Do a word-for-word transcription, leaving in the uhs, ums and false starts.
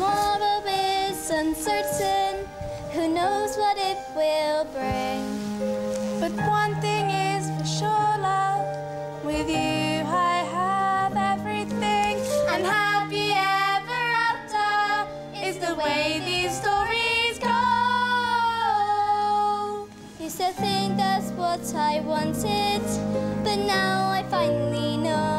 tomorrow is uncertain. Who knows what it will bring? But one thing is for sure, love. With you I have everything. And happy ever after is the way these stories go. Used to think that's what I wanted, but now I finally know.